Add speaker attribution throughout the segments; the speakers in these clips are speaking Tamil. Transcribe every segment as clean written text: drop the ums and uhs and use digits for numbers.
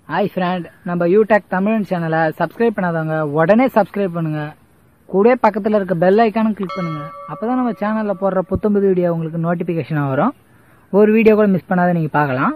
Speaker 1: ஹாய் ஃப்ரெண்ட், நம்ம யூடெக் தமிழ் சேனலை சப்ஸ்கிரைப் பண்ணாதவங்க உடனே சப்ஸ்கிரைப் பண்ணுங்க. கூட பக்கத்தில் இருக்க பெல் ஐக்கானும் கிளிக் பண்ணுங்க. அப்பதான் நம்ம சேனலில் போடுற புத்தம்புது வீடியோ உங்களுக்கு நோட்டிஃபிகேஷனாக வரும். ஒரு வீடியோ கூட மிஸ் பண்ணாத நீங்கள் பார்க்கலாம்.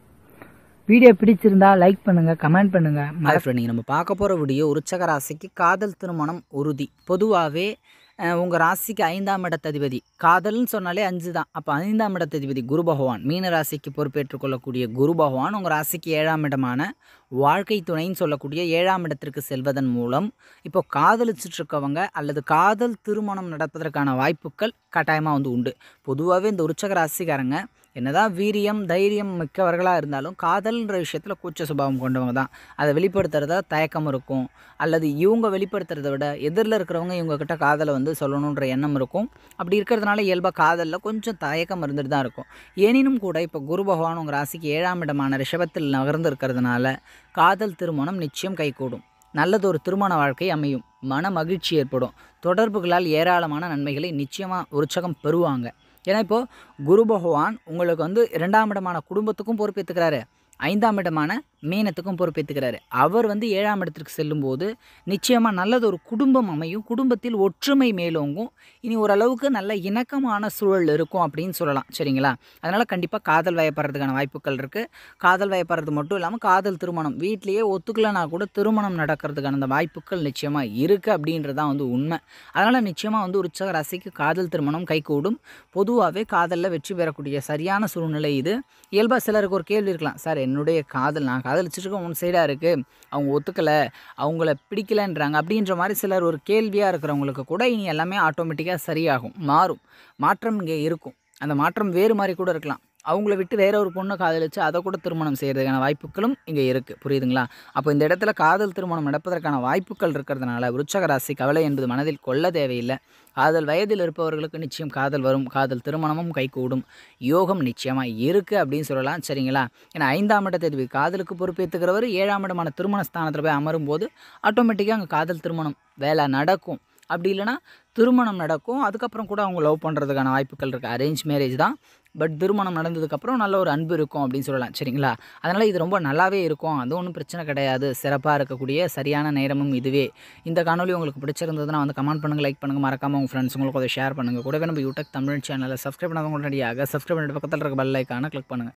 Speaker 1: வீடியோ பிடிச்சிருந்தா லைக் பண்ணுங்க, கமெண்ட் பண்ணுங்க.
Speaker 2: நீங்கள் நம்ம பார்க்க போகிற வீடியோ விருச்சிக ராசிக்கு காதல் திருமணம் உறுதி. பொதுவாகவே உங்கள் ராசிக்கு 5ஆம் இடத்ததிபதி, காதல்னு சொன்னாலே 5 தான். அப்போ 5ஆம் இடத்ததிபதி குரு பகவான், மீன ராசிக்கு பொறுப்பேற்றுக் கொள்ளக்கூடிய குரு பகவான் உங்கள் ராசிக்கு 7ஆம் இடமான வாழ்க்கை துணைன்னு சொல்லக்கூடிய 7ஆம் இடத்திற்கு செல்வதன் மூலம் இப்போ காதலிச்சுட்ருக்கவங்க அல்லது காதல் திருமணம் நடப்பதற்கான வாய்ப்புகள் கட்டாயமாக உண்டு. பொதுவாகவே இந்த விருச்சிக ராசிக்காரங்க என்னதான் வீரியம் தைரியம் மிக்கவர்களாக இருந்தாலும் காதல்ன்ற விஷயத்தில் கூச்ச சுபாவம் கொண்டவங்க தான். அதை வெளிப்படுத்துறதா தயக்கம் இருக்கும், அல்லது இவங்க வெளிப்படுத்துறத விட எதிரில் இருக்கிறவங்க இவங்கக்கிட்ட காதலை சொல்லணுன்ற எண்ணம் இருக்கும். அப்படி இருக்கிறதுனால இயல்பாக காதலில் கொஞ்சம் தயக்கம் இருந்துட்டு தான் இருக்கும். எனினும் கூட இப்போ குரு பகவான் உங்கள் ராசிக்கு 7ஆம் இடமான ரிஷபத்தில் நகர்ந்து இருக்கிறதுனால காதல் திருமணம் நிச்சயம் கைகூடும். நல்லதொரு திருமண வாழ்க்கை அமையும், மன மகிழ்ச்சி ஏற்படும், தொடர்புகளால் ஏராளமான நன்மைகளை நிச்சயமாக விருச்சிகம் பெறுவாங்க. ஏன்னா இப்போது குரு பகவான் உங்களுக்கு 2ஆம் இடமான குடும்பத்துக்கும் பொறுப்பேற்றுக்கிறாரு, 5ஆம் இடமான மீனத்துக்கும் பொறுப்பேற்றுக்கிறாரு. அவர் 7ஆம் இடத்திற்கு செல்லும்போது நிச்சயமாக நல்லது ஒரு குடும்பம் அமையும், குடும்பத்தில் ஒற்றுமை மேலோங்கும், இனி ஓரளவுக்கு நல்ல இணக்கமான சூழல் இருக்கும் அப்படின்னு சொல்லலாம். சரிங்களா? அதனால் கண்டிப்பாக காதல் வயப்படுறதுக்கான வாய்ப்புகள் இருக்குது. காதல் வயப்படுறது மட்டும் இல்லாமல் காதல் திருமணம் வீட்லேயே ஒத்துக்கலைனா கூட திருமணம் நடக்கிறதுக்கான அந்த வாய்ப்புகள் நிச்சயமாக இருக்குது அப்படின்றதான் உண்மை. அதனால் நிச்சயமாக விருச்சிக ராசிக்கு காதல் திருமணம் கைகூடும். பொதுவாகவே காதலில் வெற்றி பெறக்கூடிய சரியான சூழ்நிலை இது. இயல்பாக சிலருக்கு ஒரு கேள்வி இருக்கலாம், சார் என்னுடைய காதல் நான் காதலிச்சிருக்கேன் ஒன் சைடாக இருக்குது, அவங்க ஒத்துக்கலை, அவங்கள பிடிக்கலைன்றாங்க அப்படின்ற மாதிரி சிலர் ஒரு கேள்வியாக இருக்கிறவங்களுக்கு கூட இனி எல்லாமே ஆட்டோமேட்டிக்காக சரியாகும், மாறும். மாற்றம் இங்கே இருக்கும். அந்த மாற்றம் வேறு மாதிரி கூட இருக்கலாம். அவங்கள விட்டு வேற ஒரு பொண்ணை காதலிச்சு அதை கூட திருமணம் செய்கிறதுக்கான வாய்ப்புகளும் இங்கே இருக்குது. புரியுதுங்களா? அப்போ இந்த இடத்துல காதல் திருமணம் நடப்பதற்கான வாய்ப்புகள் இருக்கிறதுனால விருச்சிக ராசி கவலை என்பது மனதில் கொள்ள தேவையில்லை. காதல் வயதில் இருப்பவர்களுக்கு நிச்சயம் காதல் வரும், காதல் திருமணமும் கைகூடும், யோகம் நிச்சயமாக இருக்குது அப்படின்னு சொல்லலாம். சரிங்களா? ஏன்னா 5ஆம் இடத்ததிபதி காதலுக்கு பொறுப்பேற்றுக்கிறவர் 7ஆம் இடமான திருமண ஸ்தானத்தில் போய் அமரும் போது ஆட்டோமேட்டிக்காக அங்கே காதல் திருமணம் வேலை நடக்கும். அப்படி இல்லைனா திருமணம் நடக்கும், அதுக்கப்புறம் கூட அவங்க லவ் பண்ணுறதுக்கான வாய்ப்புகள் இருக்குது. அரேஞ்ச் மேரேஜ் தான், பட் திருமணம் நடந்ததுக்கப்புறம் நல்ல ஒரு அன்பு இருக்கும் அப்படின்னு சொல்லலாம். சரிங்களா? அதனால் இது ரொம்ப நல்லாவே இருக்கும், அது ஒன்றும் பிரச்சனை கிடையாது. சிறப்பாக இருக்கக்கூடிய சரியான நேரமும் இதுவே. இந்த காணொலி உங்களுக்கு பிடிச்சிருந்ததுன்னா கமெண்ட் பண்ணுங்கள், லைக் பண்ணுங்கள், மறக்காமல் உங்கள் ஃப்ரெண்ட்ஸ் உங்களுக்கு அதை ஷேர் பண்ணுங்கள். கூடவே நம்ம யூடெக் தமிழ் சேனலை சப்ஸ்கிரைப் பண்ணாதவங்க உடனடியாக சப்ஸ்கிரைப் பண்ணிட்டு பக்கத்தில் இருக்க பெல் ஐக்கானை கிளிக் பண்ணுங்கள்.